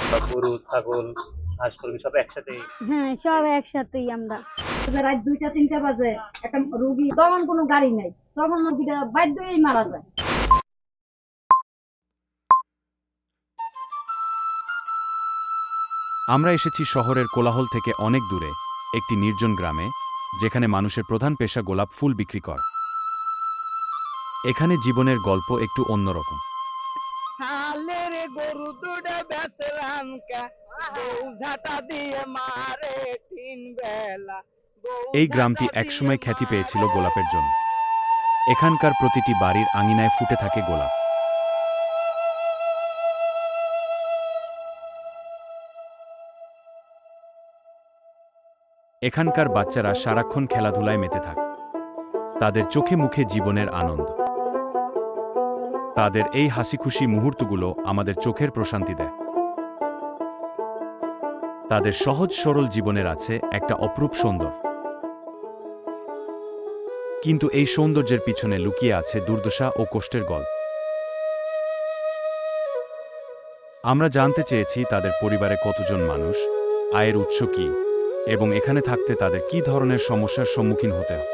বা গরু ছাগল হাঁস মুরগি সব একসাথে? হ্যাঁ, সব একসাথেই আমরা। রাত 2টা 3টা বাজে একটা রোগী, তখন কোনো গাড়ি নাই, তখন রোগীটা বাধ্য হয়েই মারা যায়। আমরা এসেছি শহরের কোলাহল থেকে অনেক দূরে, একটি নির্জন গ্রামে, যেখানে মানুষের প্রধান পেশা গোলাপ ফুল বিক্রি করা। এখানে জীবনের গল্প একটু অন্যরকম। এই গ্রামটি একসময় খ্যাতি পেয়েছিল গোলাপের জন্য। এখানকার প্রতিটি বাড়ির আঙিনায় ফুটে থাকে গোলাপ। এখানকার বাচ্চারা সারাক্ষণ খেলাধুলায় মেতে থাকে। তাদের চোখে মুখে জীবনের আনন্দ। তাদের এই হাসিখুশি মুহূর্তগুলো আমাদের চোখের প্রশান্তি দেয়। তাদের সহজ সরল জীবনের আছে একটা অপরূপ সৌন্দর্য। কিন্তু এই সৌন্দর্যের পিছনে লুকিয়ে আছে দুর্দশা ও কষ্টের গল্প। আমরা জানতে চেয়েছি তাদের পরিবারে কতজন মানুষ, আয়ের উৎস কি, এবং এখানে থাকতে তাদের কী ধরনের সমস্যার সম্মুখীন হতে হয়।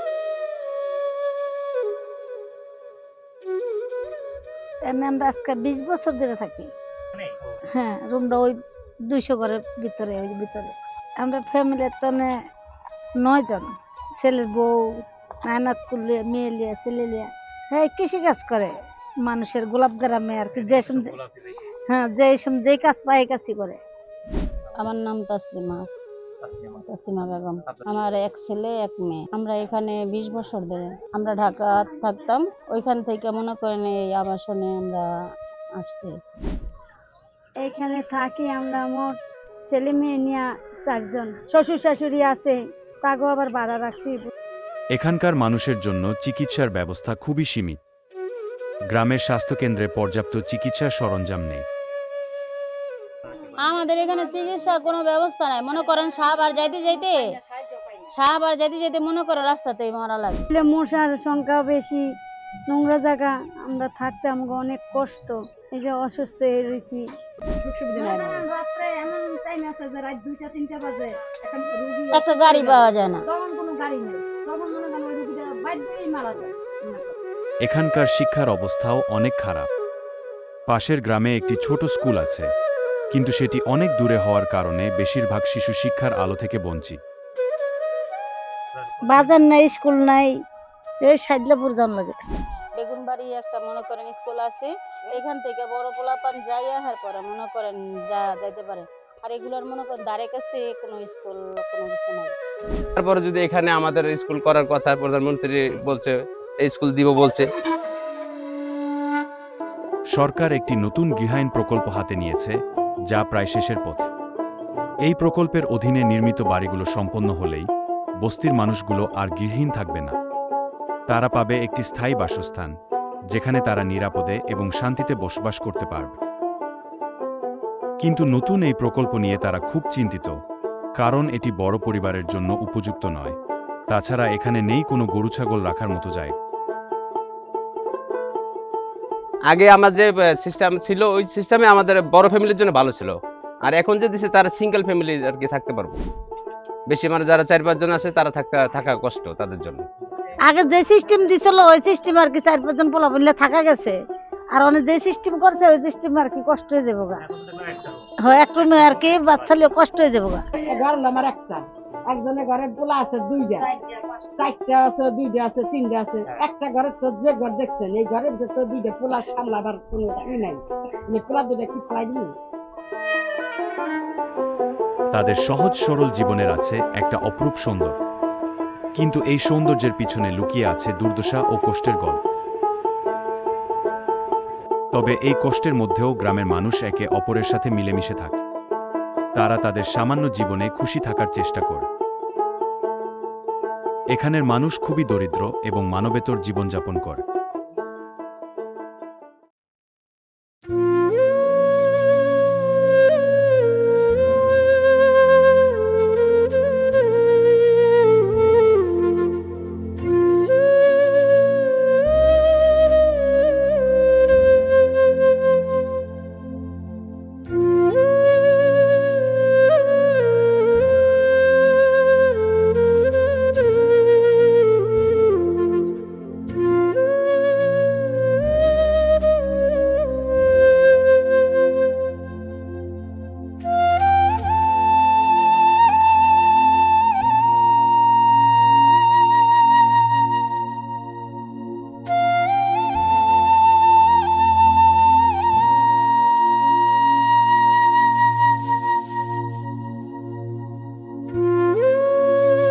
আমরা আজকে 20 বছর ধরে থাকি। হ্যাঁ, রুমটা ওই 200 ঘরের ভিতরে, ওই ভিতরে আমরা ফ্যামিলির তো 9 জন, ছেলের বউ, নানাত কুলে, মেয়ে লিয়া, ছেলে লিয়া। হ্যাঁ, কৃষি কাজ করে মানুষের গোলাপ গ্রামে আর কি। হ্যাঁ, যে কাজ পায় এই কাজই করে। আমার নাম তাসলিমা তাসলিমা বেগম। আমার এক ছেলে এক মেয়ে। আমরা এখানে 20 বছর ধরে, আমরা ঢাকা থাকতাম, ওইখান থেকে মনে করেন এই আবাসনে আমরা আসছি। এইখানে থাকি আমরা মোট ছেলে মেয়ে নিয়ে 4 জন। শ্বশুর শাশুড়ি আছে, তাকেও আবার ভাড়া রাখছি। এখানকার মানুষের জন্য চিকিৎসার ব্যবস্থা খুবই সীমিত। গ্রামের স্বাস্থ্যকেন্দ্রে পর্যাপ্ত চিকিৎসার সরঞ্জাম নেই। আমাদের এখানে চিকিৎসার কোনো ব্যবস্থা নাই। মনে করেন সাহাবার যাইতে যাইতে মনে করো রাস্তাতেই মারা লাগে। মশার সংখ্যা বেশি, নোংরা জায়গা, আমরা থাকতে আমাকে অনেক কষ্ট। এই যে অসুস্থ হয়ে রয়েছি। রাত্রে এমন টাইম আছে যে রাত 2টা 3টা বাজে একটা গাড়ি পাওয়া যায় না, তখন কোনো গাড়ি নেই, তখন মনে করেন ওই রোগীটা বাধ্য হয়েই মারা যায়। এখানকার শিক্ষার অবস্থাও অনেক খারাপ। পাশের গ্রামে একটি ছোট স্কুল আছে, কিন্তু সেটি অনেক দূরে হওয়ার কারণে বেশিরভাগ শিশু শিক্ষার আলো থেকে বঞ্চিত। বাজার নাই, স্কুল নাই, এই সাইডলাপুর যান লাগে। বেগুনবাড়ি একটা মনে করেন স্কুল আছে, এখান থেকে বড় পোলাপান যাইয়া হার পরে মনে করেন যাইতে পারে। আর এগুলোর মনে করেন দ্বারে কাছে কোনো স্কুল কোনো কিছু নাই। তারপরে যদি এখানে আমাদের স্কুল করার কথা প্রধানমন্ত্রী বলছে, এই স্কুল দিব বলছে। সরকার একটি নতুন গৃহায়ন প্রকল্প হাতে নিয়েছে, যা প্রায় শেষের পথে। এই প্রকল্পের অধীনে নির্মিত বাড়িগুলো সম্পন্ন হলেই বস্তির মানুষগুলো আর গৃহহীন থাকবে না। তারা পাবে একটি স্থায়ী বাসস্থান, যেখানে তারা নিরাপদে এবং শান্তিতে বসবাস করতে পারবে। কিন্তু নতুন এই প্রকল্প নিয়ে তারা খুব চিন্তিত, কারণ এটি বড় পরিবারের জন্য উপযুক্ত নয়। তাছাড়া এখানে নেই কোনো গরু ছাগল রাখার মতো জায়গা। আগে আমার যে সিস্টেম ছিল, ওই সিস্টেমে আমাদের বড় ফ্যামিলির জন্য ভালো ছিল। আর এখন যে দিছে তারা সিঙ্গেল ফ্যামিলি আর কি থাকতে পারবো। বেশি মানে যারা 4-5 জন আছে তারা থাকা কষ্ট তাদের জন্য। আগে যে সিস্টেম দিছিল ওই সিস্টেম আর কি 4-5 জন পোলা বললে থাকা গেছে, আর অনেক যে সিস্টেম করছে ওই সিস্টেম আর কি কষ্ট হয়ে যাবো গা। হয় একটু নয় আর কি, বাচ্চালেও কষ্ট হয়ে যাবো গা। ঘর আমার একটা, একজনের ঘরে পোলা আছে 2টা, 4টা আছে, 2টা আছে, 3টা আছে। একটা ঘরে তো যে ঘর দেখছেন, এই ঘরের তো 2টা পোলা সামলাবার কোনো ই নাই। পোলা 2টা কি ফেলাই দিন? তাদের সহজ সরল জীবনের আছে একটা অপরূপ সৌন্দর্য। কিন্তু এই সৌন্দর্যের পিছনে লুকিয়ে আছে দুর্দশা ও কষ্টের গল্প। তবে এই কষ্টের মধ্যেও গ্রামের মানুষ একে অপরের সাথে মিলেমিশে থাকে। তারা তাদের সামান্য জীবনে খুশি থাকার চেষ্টা করে। এখানের মানুষ খুবই দরিদ্র এবং মানবেতর জীবনযাপন করে।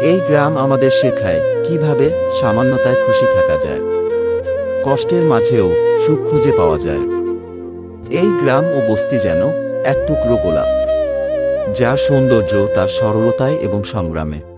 এই গ্রাম আমাদের শেখায় কিভাবে সামান্যতায় খুশি থাকা যায়, কষ্টের মাঝেও সুখ খুঁজে পাওয়া যায়। এই গ্রাম ও বস্তি যেন এক টুকরো গোলাপ, যার সৌন্দর্য তার সরলতায় এবং সংগ্রামে।